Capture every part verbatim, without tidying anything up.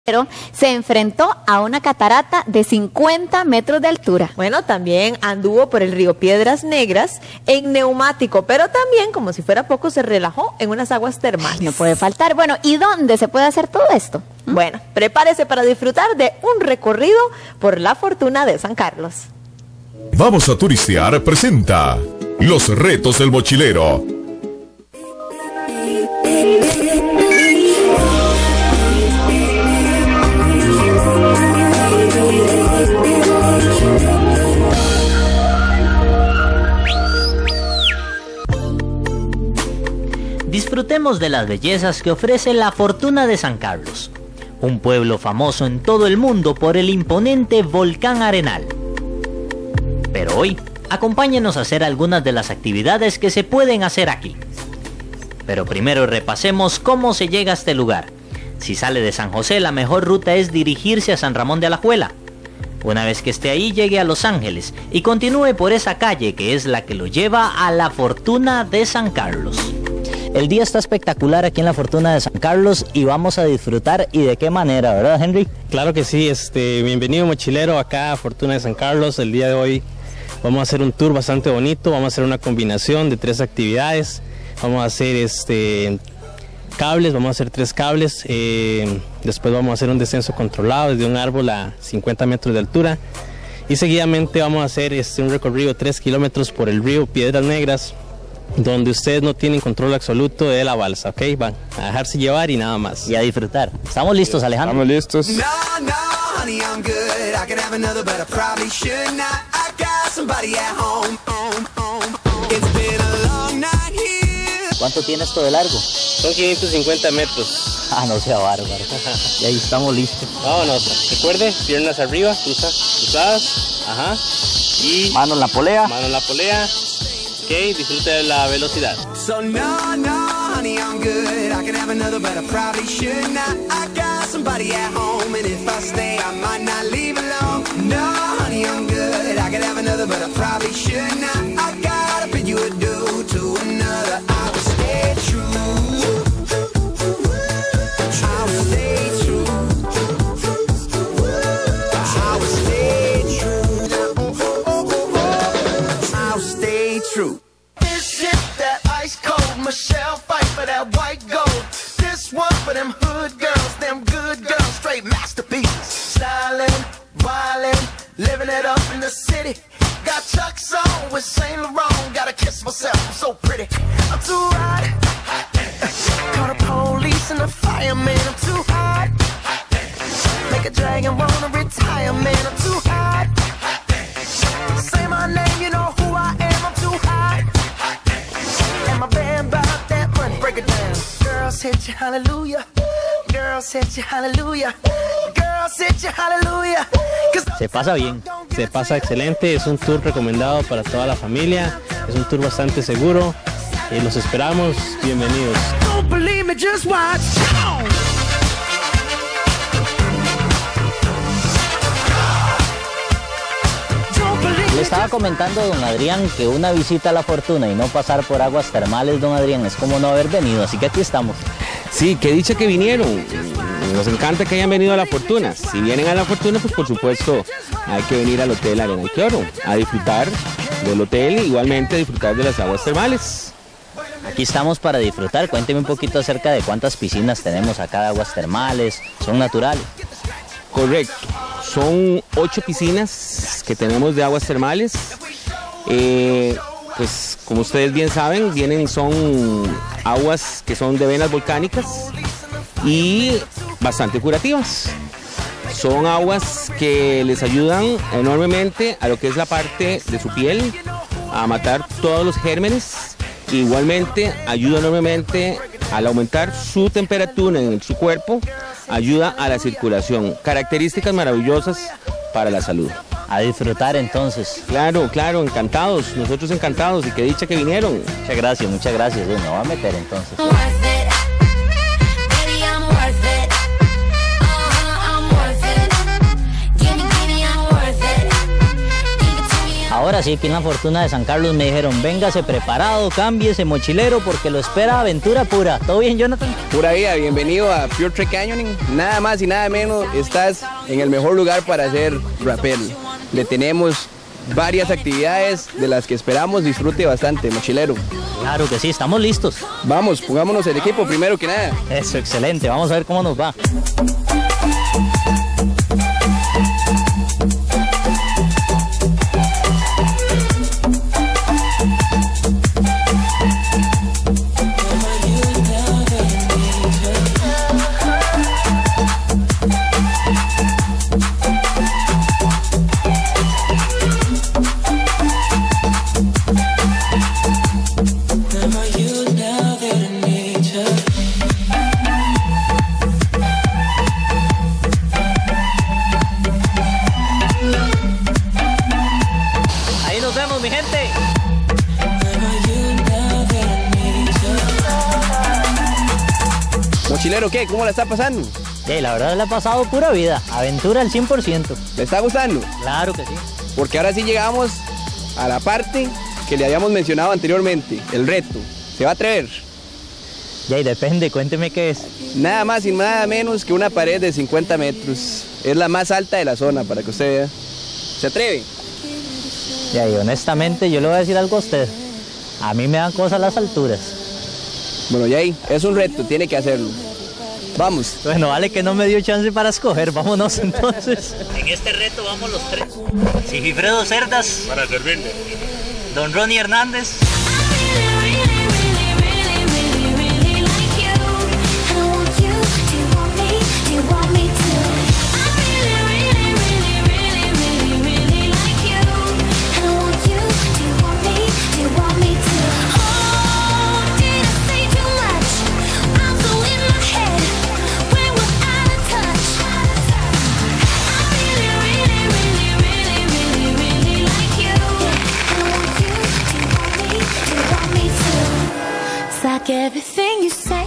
Pero se enfrentó a una catarata de cincuenta metros de altura. Bueno, también anduvo por el río Piedras Negras en neumático, pero también, como si fuera poco, se relajó en unas aguas termales. No puede faltar. Bueno, ¿y dónde se puede hacer todo esto? ¿Mm? Bueno, prepárese para disfrutar de un recorrido por la Fortuna de San Carlos. Vamos a turistear presenta Los retos del mochilero. Disfrutemos de las bellezas que ofrece la Fortuna de San Carlos, un pueblo famoso en todo el mundo por el imponente volcán Arenal. Pero hoy, acompáñenos a hacer algunas de las actividades que se pueden hacer aquí. Pero primero repasemos cómo se llega a este lugar. Si sale de San José, la mejor ruta es dirigirse a San Ramón de Alajuela. Una vez que esté ahí, llegue a Los Ángeles y continúe por esa calle que es la que lo lleva a la Fortuna de San Carlos. El día está espectacular aquí en la Fortuna de San Carlos y vamos a disfrutar, y de qué manera, ¿verdad, Henry? Claro que sí, este, bienvenido mochilero acá a Fortuna de San Carlos. El día de hoy vamos a hacer un tour bastante bonito, vamos a hacer una combinación de tres actividades. Vamos a hacer este, cables, vamos a hacer tres cables, eh, después vamos a hacer un descenso controlado desde un árbol a cincuenta metros de altura y seguidamente vamos a hacer este, un recorrido de tres kilómetros por el río Piedras Negras, donde ustedes no tienen control absoluto de la balsa, ¿ok? Van a dejarse llevar y nada más. Y a disfrutar. ¿Estamos listos, Alejandro? Estamos listos. ¿Cuánto tiene esto de largo? Son quinientos cincuenta metros. Ah, no sea bárbaro. Y ahí estamos listos. Vámonos. Recuerde, piernas arriba, cruza, cruzadas. Ajá. Y mano en la polea. Mano en la polea. Ok, disfrute de la velocidad. So no, no, honey, I'm good. I can have another, but I probably should not. I got somebody at home, and if I stay, I might not leave alone. No, honey, I'm good. I can have another, but I probably should not. I gotta bid you adieu to another. I will stay true. I will stay true. I will stay true. I will stay true. Michelle fight for that white gold. This one for them hood girls, them good girls, straight masterpieces. Stylin', wildin', living it up in the city. Got Chuck's on with Saint Laurent. Gotta kiss myself, I'm so pretty. I'm too hot. Call the police and the fireman. I'm too hot. Make a dragon wanna retire, man. I'm too hot. Say my name, you know who I am. I'm too hot. And my band bought that money. Break it down. Girls hit you, hallelujah. Girls hit you, hallelujah. Girls hit you, hallelujah. Se pasa bien. Se pasa excelente. Es un tour recomendado para toda la familia. Es un tour bastante seguro. Y los esperamos. Bienvenidos. Don't believe me, just watch. Le estaba comentando a don Adrián que una visita a la Fortuna y no pasar por aguas termales, don Adrián, es como no haber venido, así que aquí estamos. Sí, qué dicha que vinieron. Nos encanta que hayan venido a la Fortuna. Si vienen a la Fortuna, pues por supuesto hay que venir al Hotel Arenal Oro a disfrutar del hotel e igualmente a disfrutar de las aguas termales. Aquí estamos para disfrutar. Cuénteme un poquito acerca de cuántas piscinas tenemos acá de aguas termales. ¿Son naturales? Correcto. Son ocho piscinas que tenemos de aguas termales. Eh, pues como ustedes bien saben, vienen, son aguas que son de venas volcánicas y bastante curativas. Son aguas que les ayudan enormemente a lo que es la parte de su piel, a matar todos los gérmenes. Igualmente ayuda enormemente al aumentar su temperatura en su cuerpo, ayuda a la circulación. Características maravillosas para la salud. A disfrutar entonces. Claro, claro, encantados, nosotros encantados y qué dicha que vinieron. Muchas gracias, muchas gracias. Me voy a meter entonces. Ahora Ahora sí, aquí en la Fortuna de San Carlos me dijeron, véngase preparado, cámbiese mochilero, porque lo espera aventura pura. ¿Todo bien, Jonathan? Pura vida, bienvenido a Pure Trek Canyoning. Nada más y nada menos, estás en el mejor lugar para hacer rappel. Le tenemos varias actividades de las que esperamos disfrute bastante, mochilero. Claro que sí, estamos listos. Vamos, pongámonos el equipo primero que nada. Eso, excelente, vamos a ver cómo nos va. Mochilero, ¿qué? ¿Cómo la está pasando? Sí, la verdad le ha pasado pura vida, aventura al cien por ciento. ¿Le está gustando? Claro que sí. Porque ahora sí llegamos a la parte que le habíamos mencionado anteriormente, el reto. ¿Se va a atrever? Ya, y depende, cuénteme qué es. Nada más y nada menos que una pared de cincuenta metros. Es la más alta de la zona, para que usted vea. ¿Se atreve? Ya, y honestamente yo le voy a decir algo a usted. A mí me dan cosas las alturas. Bueno, Jay, es un reto, tiene que hacerlo. Vamos. Bueno, vale que no me dio chance para escoger, vámonos entonces. En este reto vamos los tres. Sigifredo Cerdas. Para servirle. Don Ronnie Hernández. Everything you say.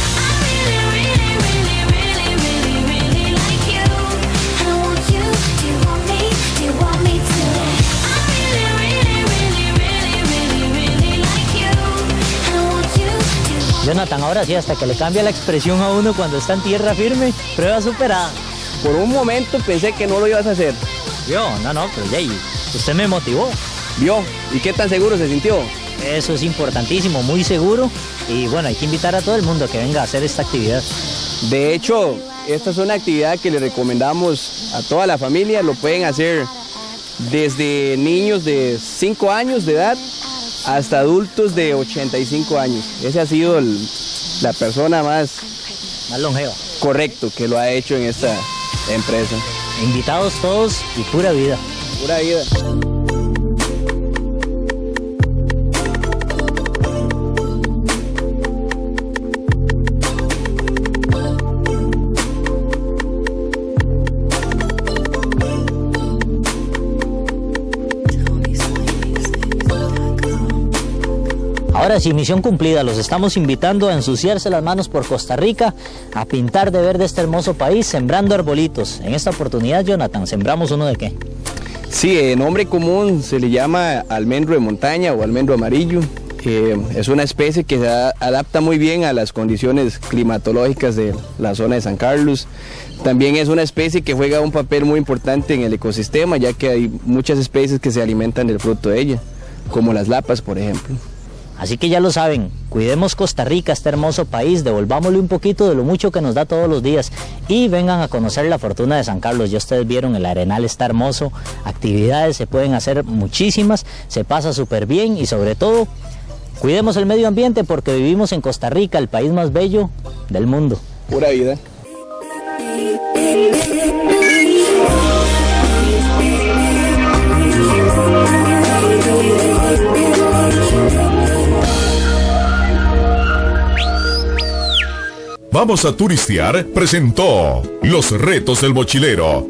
Jonathan, ahora sí, hasta que le cambia la expresión a uno cuando está en tierra firme, prueba superada. Por un momento pensé que no lo ibas a hacer. Yo, no, no, pero Jay, usted me motivó. ¿Vio? ¿Y qué tan seguro se sintió? Eso es importantísimo, muy seguro. Y bueno, hay que invitar a todo el mundo a que venga a hacer esta actividad. De hecho, esta es una actividad que le recomendamos a toda la familia. Lo pueden hacer desde niños de cinco años de edad hasta adultos de ochenta y cinco años. Ese ha sido el, la persona más, más longeva. Correcto, que lo ha hecho en esta empresa. Invitados todos y pura vida. Pura vida. Ahora sí, misión cumplida, los estamos invitando a ensuciarse las manos por Costa Rica, a pintar de verde este hermoso país, sembrando arbolitos. En esta oportunidad, Jonathan, ¿sembramos uno de qué? Sí, en nombre común se le llama almendro de montaña o almendro amarillo. Eh, es una especie que se adapta muy bien a las condiciones climatológicas de la zona de San Carlos. También es una especie que juega un papel muy importante en el ecosistema, ya que hay muchas especies que se alimentan del fruto de ella, como las lapas, por ejemplo. Así que ya lo saben, cuidemos Costa Rica, este hermoso país, devolvámosle un poquito de lo mucho que nos da todos los días y vengan a conocer la Fortuna de San Carlos. Ya ustedes vieron, el arenal está hermoso, actividades se pueden hacer muchísimas, se pasa súper bien y sobre todo, cuidemos el medio ambiente porque vivimos en Costa Rica, el país más bello del mundo. Pura vida. Vamos a turistear presentó Los Retos del Mochilero.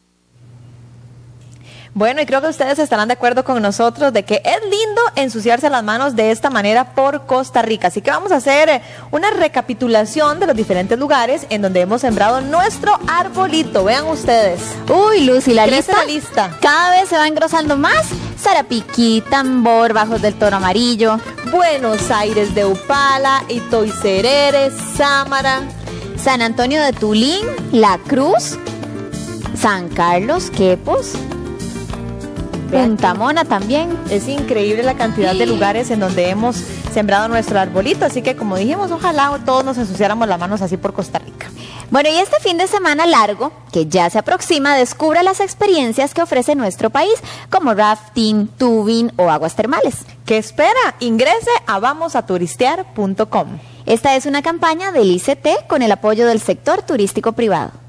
Bueno, y creo que ustedes estarán de acuerdo con nosotros de que es lindo ensuciarse las manos de esta manera por Costa Rica. Así que vamos a hacer una recapitulación de los diferentes lugares en donde hemos sembrado nuestro arbolito. Vean ustedes. Uy, Lucy, la ¿Crece lista, la lista? cada vez se va engrosando más. Sarapiquí, Tambor, Bajos del Toro Amarillo, Buenos Aires de Upala, Itoicerere, Sámara, San Antonio de Tulín, La Cruz, San Carlos, Quepos, Punta Mona también. Es increíble la cantidad de lugares en donde hemos sembrado nuestro arbolito, así que como dijimos, ojalá todos nos ensuciáramos las manos así por Costa Rica. Bueno, y este fin de semana largo, que ya se aproxima, descubra las experiencias que ofrece nuestro país, como rafting, tubing o aguas termales. ¿Qué espera? Ingrese a vamos a turistear punto com. Esta es una campaña del I C T con el apoyo del sector turístico privado.